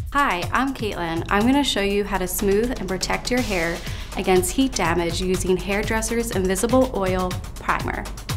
Hi, I'm Caitlin. I'm going to show you how to smooth and protect your hair against heat damage using Hairdresser's Invisible Oil Primer.